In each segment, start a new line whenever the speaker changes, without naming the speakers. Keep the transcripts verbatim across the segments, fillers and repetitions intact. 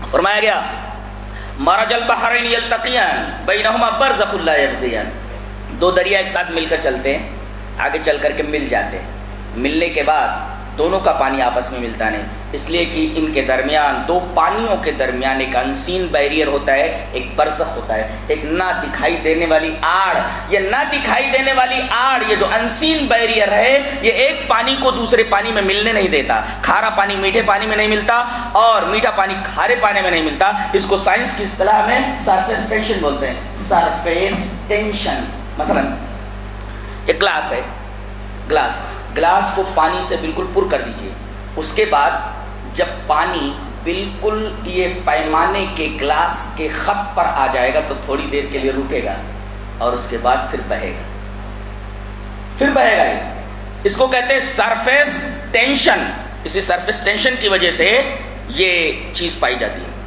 فرمایا گیا مرج البحرین یلتقیان بینہما برزخ لا یبغیان، دو دریا ایک ساتھ مل کر چلتے ہیں، آگے چل کر کے مل جاتے ہیں، ملنے کے بعد دونوں کا پانی آپس میں ملتا نہیں، اس لیے کہ ان کے درمیان، دو پانیوں کے درمیان ایک انسین بیریئر ہوتا ہے، ایک برزخ ہوتا ہے، ایک نہ دکھائی دینے والی آڑ۔ یہ نہ دکھائی دینے والی آڑ، یہ جو انسین بیریئر ہے، یہ ایک پانی کو دوسرے پانی میں ملنے نہیں دیتا۔ کھارا پانی میٹھے پانی میں نہیں ملتا اور میٹھا پانی کھارے پانی میں نہیں ملتا۔ اس کو سائنس کی اصطلاح میں سرفیس ٹینشن بولتے ہیں، سرفیس ٹینشن۔ مثلا ایک گلاس ہے، گلاس گلاس کو پانی سے بالکل پر کر دیجئے، اس کے بعد جب پانی بالکل یہ پیمانے کے گلاس کے خط پر آ جائے گا تو تھوڑی دیر کے لیے رکے گا اور اس کے بعد پھر بہے گا، پھر بہے گا۔ اس کو کہتے ہیں سرفیس ٹینشن۔ اسی سرفیس ٹینشن کی وجہ سے یہ چیز پائی جاتی ہے۔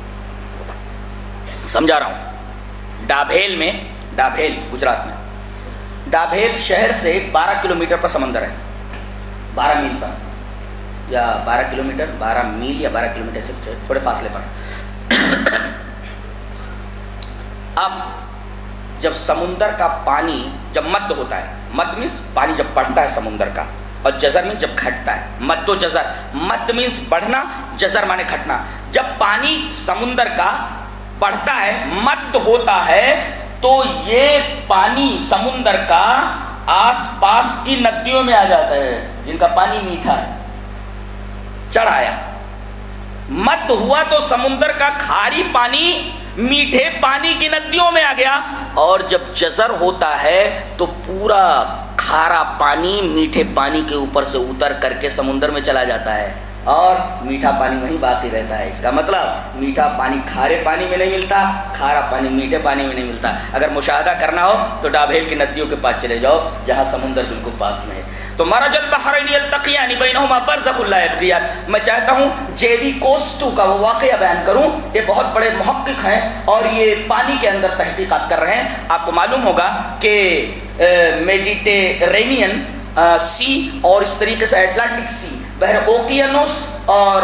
سمجھا رہا ہوں۔ ڈابھیل میں، ڈابھیل گجرات میں، ڈابھیل شہر سے بارہ کلومیٹر پر سمندر ہے، بارہ میل پر، یا بارہ کلومیٹر بارہ میل یا بارہ کلومیٹر سے تھوڑے فاصلے پر۔ اب جب سمندر کا پانی جب مد ہوتا ہے، مد مینس پانی جب بڑھتا ہے سمندر کا، اور جزر میں جب گھٹتا ہے، مد و جزر، مد مینس بڑھنا، جزر مانے گھٹنا۔ جب پانی سمندر کا بڑھتا ہے، مد ہوتا ہے، تو یہ پانی سمندر کا آس پاس کی ندیوں میں آ جاتا ہے جن کا پانی میٹھا ہے، چڑھ آیا۔ مد ہوا تو سمندر کا کھاری پانی میٹھے پانی کی ندیوں میں آ گیا، اور جب جزر ہوتا ہے تو پورا کھارا پانی میٹھے پانی کے اوپر سے اتر کر کے سمندر میں چلا جاتا ہے، اور میٹھا پانی وہیں باقی رہتا ہے۔ اس کا مطلب میٹھا پانی کھارے پانی میں نہیں ملتا، کھارا پانی میٹھے پانی میں نہیں ملتا۔ اگر مشاہدہ کرنا ہو تو ڈابھیل کی ندیوں کے پاس چلے جاؤ جہاں سمندر بالکل پاس میں ہے۔ تو مرج البحرین یلتقیان بینہما برزخ لا یبغیان۔ میں چاہتا ہوں جے وی کوسٹو کا وہ واقعہ بیان کروں۔ یہ بہت بڑے محقق ہیں اور یہ پانی کے اندر تحقیقات کر رہے ہیں۔ آپ کو معلوم ہوگا کہ میڈیٹرینین سی اور اس طریقے سے اٹلانٹک سی، بحر اوقیانوس، اور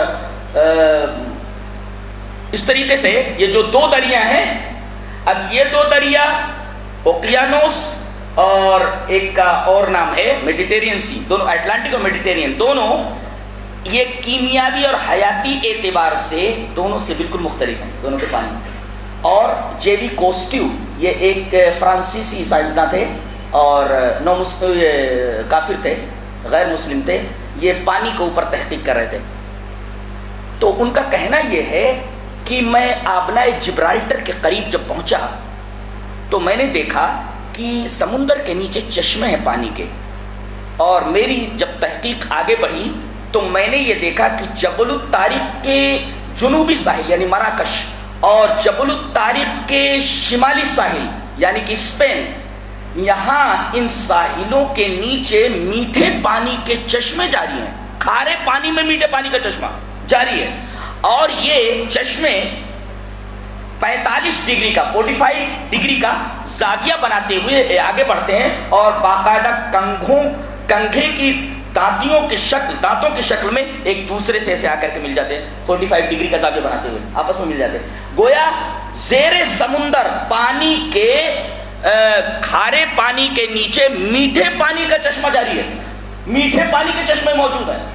اس طریقے سے یہ جو دو دریا ہیں، اب یہ دو دریا اوقیانوس اور ایک کا اور نام ہے میڈیٹرین سی، دونوں اٹلانٹک اور میڈیٹرین، دونوں یہ کیمیاوی اور حیاتی اعتبار سے دونوں سے بالکل مختلف ہیں، دونوں کے پانی۔ اور جے وی کوسٹیو یہ ایک فرانسیسی سائنسداں تھے اور نو مسلم کافر تھے، غیر مسلم تھے، یہ پانی کے اوپر تحقیق کر رہے تھے۔ تو ان کا کہنا یہ ہے کہ میں آبنائے جبرالٹر کے قریب جب پہنچا تو میں نے دیکھا کہ سمندر کے نیچے چشمے ہیں پانی کے، اور میری جب تحقیق آگے بڑھی تو میں نے یہ دیکھا کہ جبل الطارق کے جنوبی ساحل یعنی مراکش اور جبل الطارق کے شمالی ساحل یعنی کہ اسپین، یہاں ان ساحلوں کے نیچے میٹھے پانی کے چشمے جاری ہیں، کھارے پانی میں میٹھے پانی کا چشمہ جاری ہے، اور یہ چشمے پینتالیس ڈگری کا پینتالیس ڈگری کا زاویہ بناتے ہوئے آگے بڑھتے ہیں، اور باقاعدہ کنگھوں کنگھے کی دانتوں کی شکل دانتوں کی شکل میں ایک دوسرے سے ایسے آ کر کے مل جاتے ہیں، پینتالیس ڈگری کا زاویہ بناتے ہوئے آپس میں مل جاتے ہیں۔ گویا زیر سمندر پانی کے کھارے پانی کے نیچے میٹھے پانی کا چشمہ جاری ہے، میٹھے پانی کے چشمے موجود ہیں۔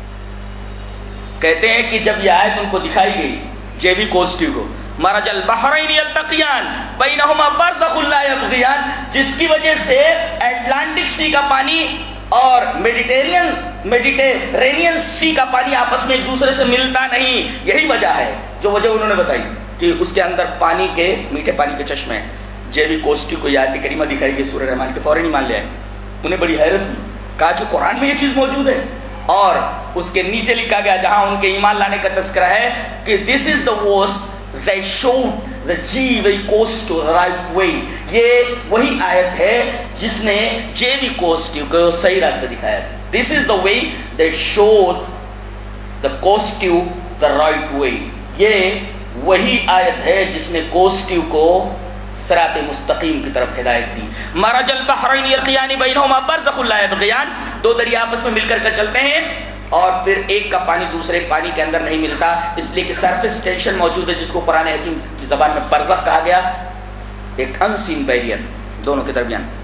کہتے ہیں کہ جب یہ آیت ان کو دکھائی گئی جے وی کوسٹیو کو، مرج البحرین یلتقیان بینہما برزخ لا یبغیان، جس کی وجہ سے اٹلانٹک سی کا پانی اور میڈیٹرین میڈیٹرینین سی کا پانی آپس میں ایک دوسرے سے ملتا نہیں، یہی وجہ ہے جو وجہ انہوں نے بتائی کہ اس کے اندر پانی کے میٹھے پانی کے چشمے ہیں۔ جے وی کوسٹی کو یہ آیت کریمہ دکھائی گئی سورہ رحمان کے، فوراً ایمان لے آئے، انہیں بڑی حیرت ہوئی، کہا کہ قرآن میں یہ چیز موجود ہے، اور اس کے نیچے لکھا گیا جہاں ان کے ایمان لانے کا تذکرہ ہے کہ this is the verse that showed the J V Costo the right way۔ یہ وہی آیت ہے جس نے جے وی کوسٹیو کو صحیح راستہ دکھایا۔ This is the way that showed the Costo the right way۔ یہ وہی آیت ہے جس نے کوسٹیو کو صراط مستقیم کی طرف ہدایت دی۔ مرج البحرین یلتقیان بینہما برزخ لا یبغیان، دو دریا آپس میں مل کر کے چلتے ہیں، اور پھر ایک کا پانی دوسرے پانی کے اندر نہیں ملتا، اس لیے کہ سرفیس ٹینشن موجود ہے، جس کو قرآن حکیم کی زبان میں برزخ کہا گیا، ایک ان سین بیریئر دونوں کے درمیان۔